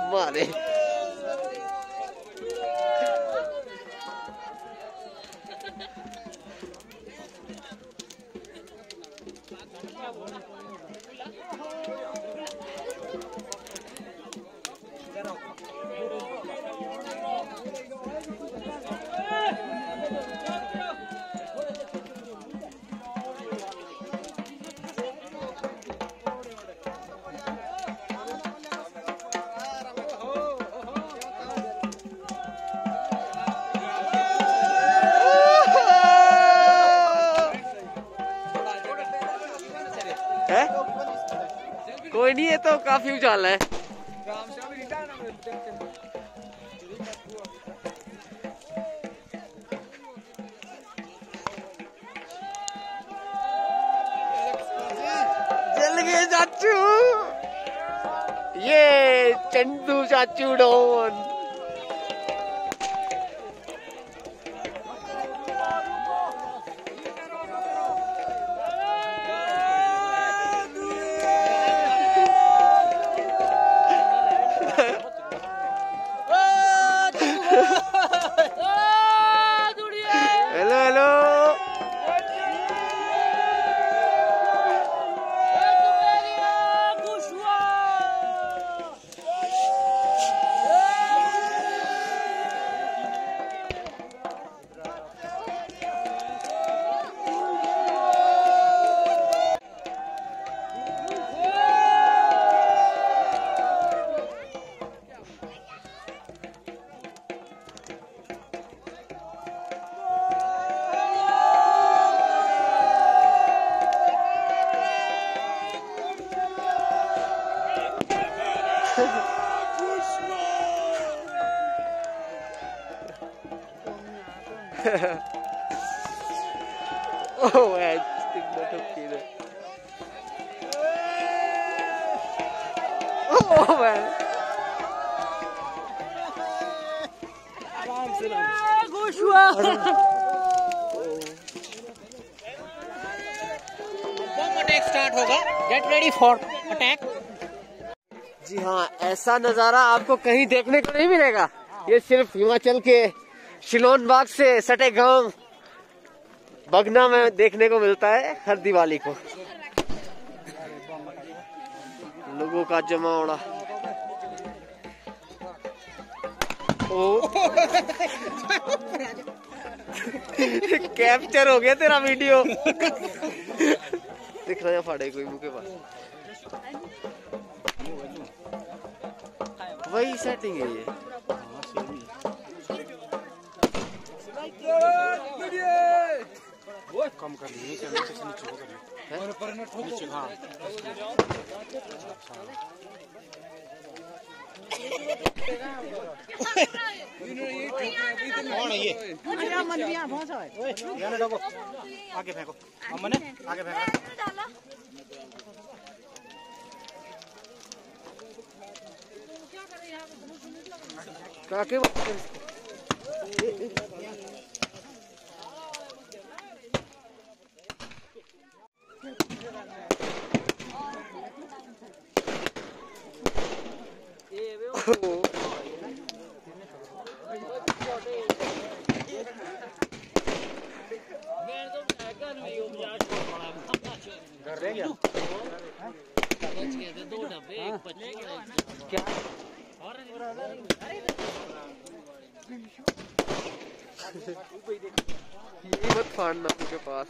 मारे। है? कोई नहीं, ये तो काफी उजाला है। जल गए चाचू, ये चंदू चाचू don. Hello hello, oh man, oh man, attack start होगा, गेट रेडी फॉर अटैक। जी हाँ, ऐसा नजारा आपको कहीं देखने को नहीं मिलेगा। ये सिर्फ हिमाचल के शिलोन बाग से सटे गांव बगना में देखने को मिलता है हर दिवाली को। लोगों का जमावड़ा। ओ कैप्चर हो गया तेरा वीडियो। दिख रहा है फाड़े कोई मुंह के पास। वही सेटिंग है ये। कम कर लीजिए, नीचे नीचे कर लीजिए। नीचे हाँ। कौन है ये? आगे फेंको, अमन आगे फेंको। काके क्या ये मत फाड़ना मुझे पास।